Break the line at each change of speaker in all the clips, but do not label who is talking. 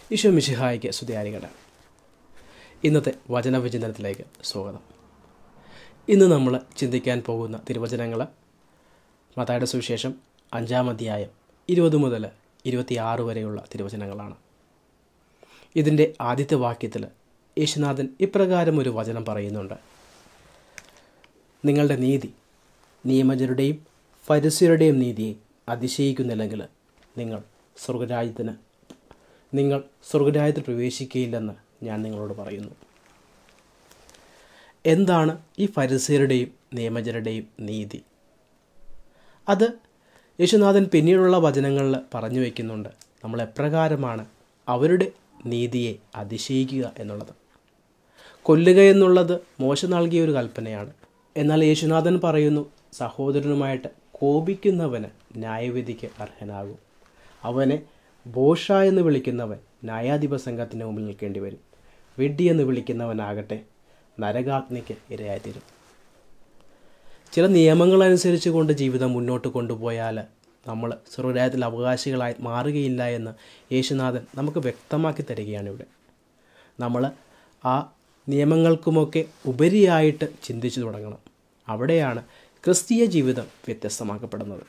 ഈശോ മിശിഹായ്ക്ക് സ്തുതിയായിരിക്കട്ടെ. ഇന്നത്തെ വചനവിചിന്തനത്തിലേക്ക് സ്വാഗതം. ഇന്ന് നമ്മൾ ചിന്തിക്കാൻ പോകുന്ന തിരുവചനങ്ങൾ മത്തായിയുടെ സുവിശേഷം 5-ാം അധ്യായം 20 മുതൽ 26 വരെയുള്ള തിരുവചനങ്ങളാണ്. ഇതിൻ്റെ ആദ്യത്തെ വാക്യത്തിൽ യേശുനാഥൻ ഇപ്രകാരം ഒരു വചനം പറയുന്നുണ്ട്: നിങ്ങളുടെ നീതി നിയമജരുടെയും ഫരിസ്യരുടെയും നീതിയെ അതിശയിക്കുന്നില്ലെങ്കിൽ നിങ്ങൾ സ്വർഗരാജ്യത്തിൽ പ്രവേശിക്കുകയില്ലെന്ന് ഞാൻ നിങ്ങളോട് പറയുന്നു. എന്താണ് ഈ ഫരിസ്യരുടെയും നിയമജരുടെയും നീതി? അത് യേശുനാഥൻ പിന്നീടുള്ള വചനങ്ങളിൽ പറഞ്ഞു വയ്ക്കുന്നുണ്ട്. നമ്മൾ എപ്രകാരമാണ് അവരുടെ നീതിയെ അതിശയിക്കുക എന്നുള്ളത്. കൊല്ലുക എന്നുള്ളത് മോശ നൽകിയ ഒരു കൽപ്പനയാണ്. എന്നാൽ യേശുനാഥൻ പറയുന്നു, സഹോദരനുമായിട്ട് കോപിക്കുന്നവന് ന്യായവിധിക്ക് അർഹനാകും. അവനെ ബോഷ എന്ന് വിളിക്കുന്നവൻ ന്യായാധിപ സംഘത്തിന് മുമ്പിൽ നിൽക്കേണ്ടി വരും. വെഡ്ഡി എന്ന് വിളിക്കുന്നവനാകട്ടെ നരകാഗ്നിക്ക് ഇരയായിത്തീരും. ചില നിയമങ്ങളനുസരിച്ച് കൊണ്ട് ജീവിതം മുന്നോട്ട് കൊണ്ടുപോയാൽ നമ്മൾ സ്വർഗരാജ്യത്തിൽ അവകാശികളായി മാറുകയില്ല എന്ന് യേശുനാഥൻ നമുക്ക് വ്യക്തമാക്കി തരികയാണ്. ഇവിടെ നമ്മൾ ആ നിയമങ്ങൾക്കുമൊക്കെ ഉപരിയായിട്ട് ചിന്തിച്ചു തുടങ്ങണം. അവിടെയാണ് ക്രിസ്തീയ ജീവിതം വ്യത്യസ്തമാക്കപ്പെടുന്നത്.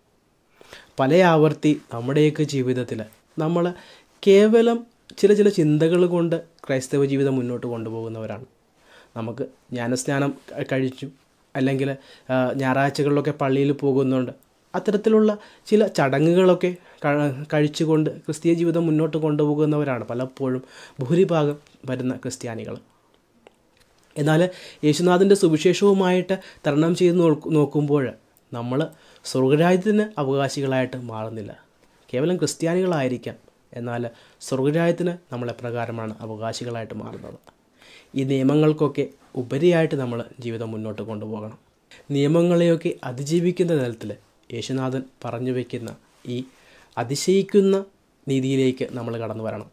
പല ആവർത്തി നമ്മുടെയൊക്കെ ജീവിതത്തിൽ നമ്മൾ കേവലം ചില ചിന്തകൾ കൊണ്ട് ക്രൈസ്തവ ജീവിതം മുന്നോട്ട് കൊണ്ടുപോകുന്നവരാണ്. നമുക്ക് ജ്ഞാനസ്നാനം കഴിച്ചു, അല്ലെങ്കിൽ ഞായറാഴ്ചകളിലൊക്കെ പള്ളിയിൽ പോകുന്നുണ്ട്. അത്തരത്തിലുള്ള ചില ചടങ്ങുകളൊക്കെ കഴിച്ചുകൊണ്ട് ക്രിസ്തീയ ജീവിതം മുന്നോട്ട് കൊണ്ടുപോകുന്നവരാണ് പലപ്പോഴും ഭൂരിഭാഗം വരുന്ന ക്രിസ്ത്യാനികൾ. എന്നാൽ യേശുനാഥൻ്റെ സുവിശേഷവുമായിട്ട് തരണം ചെയ്ത് നോക്കുമ്പോൾ നമ്മൾ സ്വർഗരാജ്യത്തിന് അവകാശികളായിട്ട് മാറുന്നില്ല. കേവലം ക്രിസ്ത്യാനികളായിരിക്കാം, എന്നാൽ സ്വർഗരാജ്യത്തിന് നമ്മൾ എപ്രകാരമാണ് അവകാശികളായിട്ട് മാറുന്നത്? ഈ നിയമങ്ങൾക്കൊക്കെ ഉപരിയായിട്ട് നമ്മൾ ജീവിതം മുന്നോട്ട് കൊണ്ടുപോകണം. നിയമങ്ങളെയൊക്കെ അതിജീവിക്കുന്ന തലത്തിൽ യേശുനാഥൻ പറഞ്ഞു വയ്ക്കുന്ന ഈ അതിശയിക്കുന്ന നീതിയിലേക്ക് നമ്മൾ കടന്നു വരണം.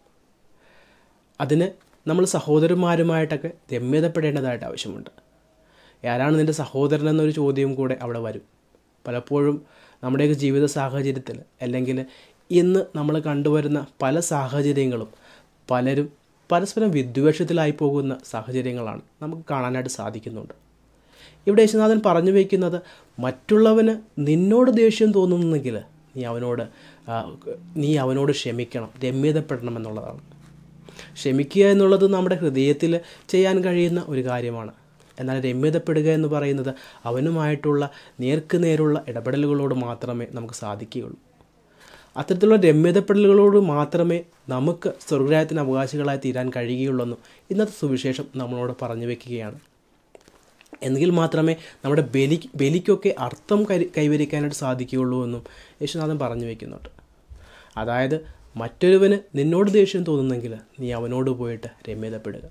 അതിന് നമ്മൾ സഹോദരന്മാരുമായിട്ടൊക്കെ രമ്യതപ്പെടേണ്ടതായിട്ട് ആവശ്യമുണ്ട്. ആരാണ് നിൻ്റെ സഹോദരൻ എന്നൊരു ചോദ്യം കൂടെ അവിടെ വരും. പലപ്പോഴും നമ്മുടെയൊക്കെ ജീവിത സാഹചര്യത്തിൽ, അല്ലെങ്കിൽ ഇന്ന് നമ്മൾ കണ്ടുവരുന്ന പല സാഹചര്യങ്ങളും പലരും പരസ്പരം വിദ്വേഷത്തിലായി പോകുന്ന സാഹചര്യങ്ങളാണ് നമുക്ക് കാണാനായിട്ട് സാധിക്കുന്നുണ്ട്. ഇവിടെ യേശുനാഥൻ പറഞ്ഞു വയ്ക്കുന്നത്, മറ്റുള്ളവന് നിന്നോട് ദേഷ്യം തോന്നുന്നെങ്കിൽ നീ അവനോട് ക്ഷമിക്കണം, രമ്യതപ്പെടണം എന്നുള്ളതാണ്. ക്ഷമിക്കുക എന്നുള്ളത് നമ്മുടെ ഹൃദയത്തിൽ ചെയ്യാൻ കഴിയുന്ന ഒരു കാര്യമാണ്. എന്നാൽ രമ്യതപ്പെടുക എന്ന് പറയുന്നത് അവനുമായിട്ടുള്ള നേർക്കുനേരുള്ള ഇടപെടലുകളോട് മാത്രമേ നമുക്ക് സാധിക്കുകയുള്ളൂ. അത്തരത്തിലുള്ള രമ്യതപ്പെടലുകളോട് മാത്രമേ നമുക്ക് സ്വർഗരാജ്യത്തിന് അവകാശികളായി തീരാൻ കഴിയുകയുള്ളൂ ഇന്നത്തെ സുവിശേഷം നമ്മളോട് പറഞ്ഞു വയ്ക്കുകയാണ്. എങ്കിൽ മാത്രമേ നമ്മുടെ ബലിക്കൊക്കെ അർത്ഥം കൈവരിക്കാനായിട്ട് സാധിക്കുകയുള്ളൂ എന്നും യേശുനാഥൻ പറഞ്ഞു വയ്ക്കുന്നുണ്ട്. അതായത്, മറ്റൊരുവന് നിന്നോട് ദേഷ്യം തോന്നുന്നെങ്കിൽ നീ അവനോട് പോയിട്ട് രമ്യതപ്പെടുക.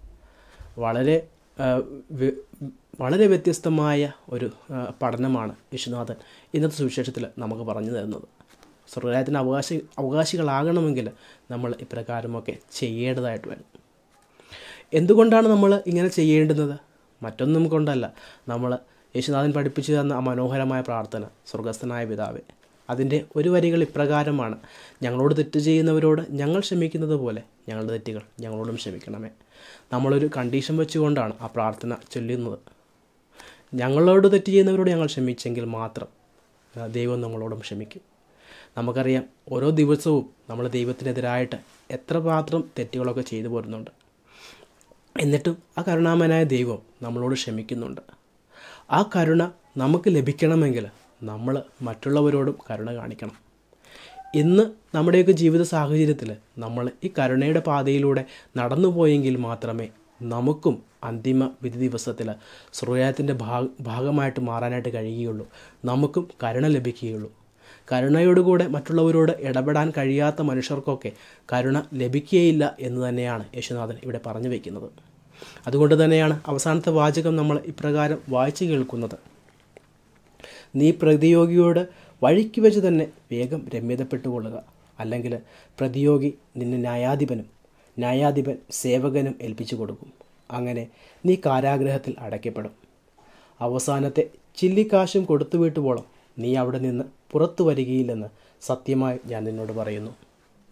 വളരെ വ്യത്യസ്തമായ ഒരു പഠനമാണ് യേശുനാഥൻ ഇന്നത്തെ സുവിശേഷത്തിൽ നമുക്ക് പറഞ്ഞു തരുന്നത്. സ്വർഗരാജ്യത്തിന് അവകാശികളാകണമെങ്കിൽ നമ്മൾ ഇപ്രകാരമൊക്കെ ചെയ്യേണ്ടതായിട്ട് വരും. എന്തുകൊണ്ടാണ് നമ്മൾ ഇങ്ങനെ ചെയ്യേണ്ടുന്നത്? മറ്റൊന്നും കൊണ്ടല്ല. നമ്മൾ യേശുനാഥൻ പഠിപ്പിച്ചു തന്ന ആ മനോഹരമായ പ്രാർത്ഥന, സ്വർഗസ്ഥനായ പിതാവേ, അതിൻ്റെ ഒരു വരികൾ ഇപ്രകാരമാണ്: ഞങ്ങളോട് തെറ്റ് ചെയ്യുന്നവരോട് ഞങ്ങൾ ക്ഷമിക്കുന്നത് പോലെ ഞങ്ങളുടെ തെറ്റുകൾ ഞങ്ങളോടും ക്ഷമിക്കണമേ. നമ്മളൊരു കണ്ടീഷൻ വെച്ചുകൊണ്ടാണ് ആ പ്രാർത്ഥന ചൊല്ലുന്നത്. ഞങ്ങളോട് തെറ്റ് ചെയ്യുന്നവരോട് ഞങ്ങൾ ക്ഷമിച്ചെങ്കിൽ മാത്രം ദൈവം നമ്മളോടും ക്ഷമിക്കും. നമുക്കറിയാം, ഓരോ ദിവസവും നമ്മൾ ദൈവത്തിനെതിരായിട്ട് എത്രമാത്രം തെറ്റുകളൊക്കെ ചെയ്തു പോരുന്നുണ്ട്. എന്നിട്ടും ആ കരുണാമയനായ ദൈവം നമ്മളോട് ക്ഷമിക്കുന്നുണ്ട്. ആ കരുണ നമുക്ക് ലഭിക്കണമെങ്കിൽ നമ്മൾ മറ്റുള്ളവരോടും കരുണ കാണിക്കണം. ഇന്ന് നമ്മുടെയൊക്കെ ജീവിത സാഹചര്യത്തിൽ നമ്മൾ ഈ കരുണയുടെ പാതയിലൂടെ നടന്നു പോയെങ്കിൽ മാത്രമേ നമുക്കും അന്തിമ വിധി ദിവസത്തിൽ സ്വർഗരാജ്യത്തിൻ്റെ ഭാഗമായിട്ട് മാറാനായിട്ട് കഴിയുകയുള്ളൂ. നമുക്കും കരുണ ലഭിക്കുകയുള്ളൂ. കരുണയോടുകൂടെ മറ്റുള്ളവരോട് ഇടപെടാൻ കഴിയാത്ത മനുഷ്യർക്കൊക്കെ കരുണ ലഭിക്കുകയില്ല എന്ന് തന്നെയാണ് യേശുനാഥൻ ഇവിടെ പറഞ്ഞു വയ്ക്കുന്നത്. അതുകൊണ്ട് തന്നെയാണ് അവസാനത്തെ വാചകം നമ്മൾ ഇപ്രകാരം വായിച്ചു കേൾക്കുന്നത്: നീ പ്രതിയോഗിയോട് വഴിക്ക് വെച്ച് തന്നെ വേഗം രമ്യതപ്പെട്ടുകൊള്ളുക, അല്ലെങ്കിൽ പ്രതിയോഗി നിന്നെ ന്യായാധിപൻ സേവകനും ഏൽപ്പിച്ചു കൊടുക്കും. അങ്ങനെ നീ കാരാഗ്രഹത്തിൽ അടയ്ക്കപ്പെടും. അവസാനത്തെ ചില്ലിക്കാശും കൊടുത്തു വീട്ടുവോളം നീ അവിടെ നിന്ന് പുറത്തു വരികയില്ലെന്ന് സത്യമായി ഞാൻ നിന്നോട് പറയുന്നു.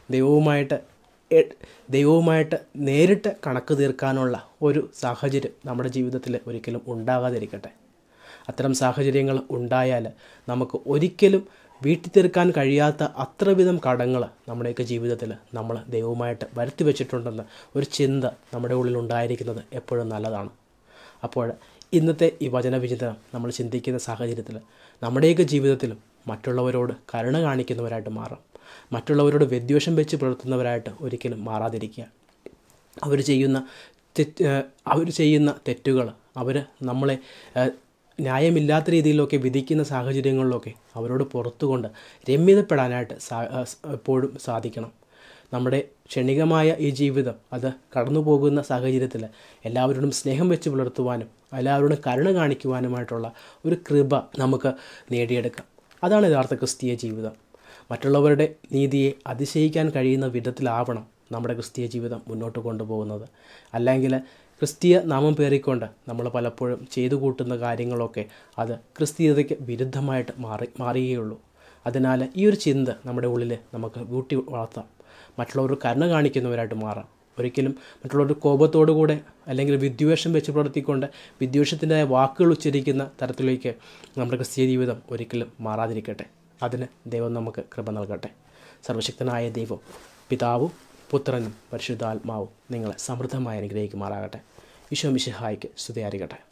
ദൈവവുമായിട്ട് നേരിട്ട് കണക്ക് തീർക്കാനുള്ള ഒരു സാഹചര്യം നമ്മുടെ ജീവിതത്തിൽ ഒരിക്കലും ഉണ്ടാകാതിരിക്കട്ടെ. അത്തരം സാഹചര്യങ്ങൾ ഉണ്ടായാൽ നമുക്ക് ഒരിക്കലും വീട്ടി തീർക്കാൻ കഴിയാത്ത അത്രവിധം കടങ്ങൾ നമ്മുടെയൊക്കെ ജീവിതത്തിൽ നമ്മൾ ദൈവവുമായിട്ട് വരുത്തി വെച്ചിട്ടുണ്ടെന്ന് ഒരു ചിന്ത നമ്മുടെ ഉള്ളിൽ ഉണ്ടായിരിക്കുന്നത് എപ്പോഴും നല്ലതാണ്. അപ്പോൾ ഇന്നത്തെ ഈ വചനവിചിന്തനം നമ്മൾ ചിന്തിക്കുന്ന സാഹചര്യത്തിൽ നമ്മുടെയൊക്കെ ജീവിതത്തിലും മറ്റുള്ളവരോട് കരുണ കാണിക്കുന്നവരായിട്ട് മാറാം. മറ്റുള്ളവരോട് വിദ്വേഷം വെച്ച് പുലർത്തുന്നവരായിട്ട് ഒരിക്കലും മാറാതിരിക്കുക. അവർ ചെയ്യുന്ന തെറ്റുകൾ, അവർ നമ്മളെ ന്യായമില്ലാത്ത രീതിയിലൊക്കെ വിധിക്കുന്ന സാഹചര്യങ്ങളിലൊക്കെ അവരോട് പുറത്തുകൊണ്ട് രമ്യതപ്പെടാനായിട്ട് എപ്പോഴും സാധിക്കണം. നമ്മുടെ ക്ഷണികമായ ഈ ജീവിതം അത് കടന്നു പോകുന്ന സാഹചര്യത്തിൽ എല്ലാവരോടും സ്നേഹം വെച്ച് പുലർത്തുവാനും എല്ലാവരോടും കരുണ കാണിക്കുവാനുമായിട്ടുള്ള ഒരു കൃപ നമുക്ക് നേടിയെടുക്കാം. അതാണ് യഥാർത്ഥ ക്രിസ്തീയ ജീവിതം. മറ്റുള്ളവരുടെ നീതിയെ അതിശയിക്കാൻ കഴിയുന്ന വിധത്തിലാവണം നമ്മുടെ ക്രിസ്തീയ ജീവിതം മുന്നോട്ട് കൊണ്ടുപോകുന്നത്. അല്ലെങ്കിൽ ക്രിസ്തീയ നാമം പേറിക്കൊണ്ട് നമ്മൾ പലപ്പോഴും ചെയ്തു കൂട്ടുന്ന കാര്യങ്ങളൊക്കെ അത് ക്രിസ്തീയതയ്ക്ക് വിരുദ്ധമായിട്ട് മാറുകയുള്ളൂ. അതിനാൽ ഈ ഒരു ചിന്ത നമ്മുടെ ഉള്ളിൽ നമുക്ക് കൂട്ടി വളർത്താം. മറ്റുള്ളവർ കരുണ കാണിക്കുന്നവരായിട്ട് മാറാം. ഒരിക്കലും മറ്റുള്ളവരുടെ കോപത്തോടുകൂടെ അല്ലെങ്കിൽ വിദ്വേഷം വെച്ച് പുലർത്തിക്കൊണ്ട് വിദ്വേഷത്തിൻ്റെതായ വാക്കുകൾ ഉച്ചരിക്കുന്ന തരത്തിലേക്ക് നമ്മുടെ ക്രിസ്തീയ ജീവിതം ഒരിക്കലും മാറാതിരിക്കട്ടെ. അതിന് ദൈവം നമുക്ക് കൃപ നൽകട്ടെ. സർവശക്തനായ ദൈവം, പിതാവും പുത്രനും പരിശുദ്ധാത്മാവും നിങ്ങളെ സമൃദ്ധമായി അനുഗ്രഹിക്കുമാറാകട്ടെ. ഈശോ മിശിഹായ്ക്ക് സ്തുതിയായിരിക്കട്ടെ.